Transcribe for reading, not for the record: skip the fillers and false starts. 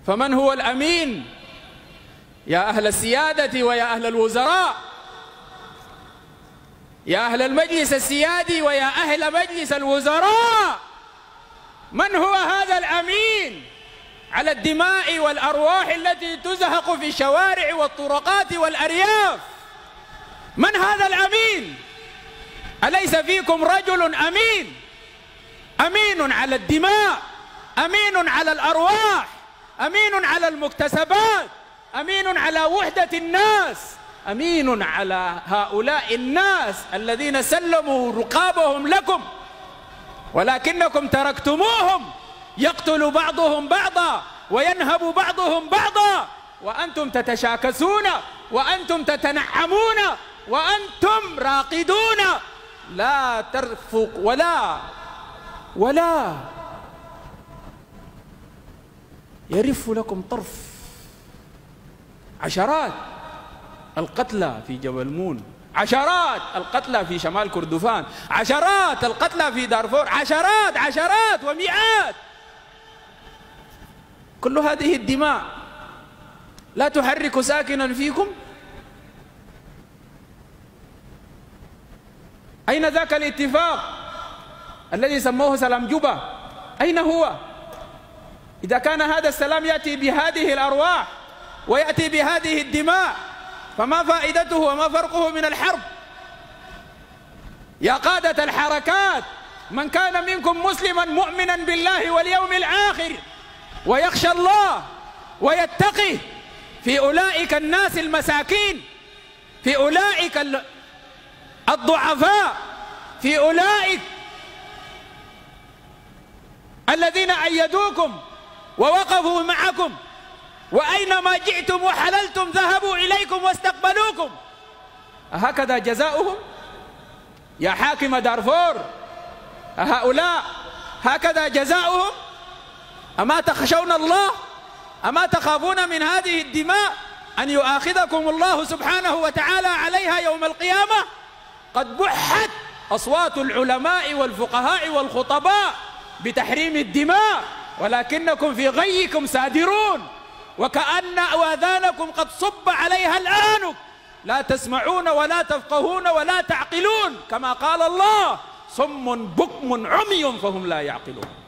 فمن هو الأمين يا أهل السيادة ويا أهل الوزراء، يا أهل المجلس السيادي ويا أهل مجلس الوزراء؟ من هو هذا الأمين على الدماء والأرواح التي تزهق في الشوارع والطرقات والأرياف؟ من هذا الأمين؟ أليس فيكم رجل أمين؟ أمين على الدماء، أمين على الأرواح، أمين على المكتسبات، أمين على وحدة الناس، أمين على هؤلاء الناس الذين سلموا رقابهم لكم ولكنكم تركتموهم يقتل بعضهم بعضا وينهب بعضهم بعضا، وأنتم تتشاكسون وأنتم تتنعمون وأنتم راقدون، لا ترفق ولا يرف لكم طرف. عشرات القتلى في جبل مون، عشرات القتلى في شمال كردفان، عشرات القتلى في دارفور، عشرات ومئات. كل هذه الدماء لا تحرك ساكنا فيكم؟ أين ذاك الاتفاق الذي سموه سلام جوبا؟ أين هو؟ إذا كان هذا السلام يأتي بهذه الأرواح ويأتي بهذه الدماء فما فائدته وما فرقه من الحرب؟ يا قادة الحركات، من كان منكم مسلما مؤمنا بالله واليوم الآخر ويخشى الله ويتقي في أولئك الناس المساكين، في أولئك الضعفاء، في أولئك الذين أيدوكم ووقفوا معكم، وأينما جئتم وحللتم ذهبوا إليكم واستقبلوكم. أهكذا جزاؤهم يا حاكم دارفور؟ أهؤلاء هكذا جزاؤهم؟ أما تخشون الله؟ أما تخافون من هذه الدماء أن يؤاخذكم الله سبحانه وتعالى عليها يوم القيامة؟ قد بحت أصوات العلماء والفقهاء والخطباء بتحريم الدماء، ولكنكم في غيكم سادرون، وكأن أواذانكم قد صب عليها الآنك، لا تسمعون ولا تفقهون ولا تعقلون، كما قال الله: صم بكم عمي فهم لا يعقلون.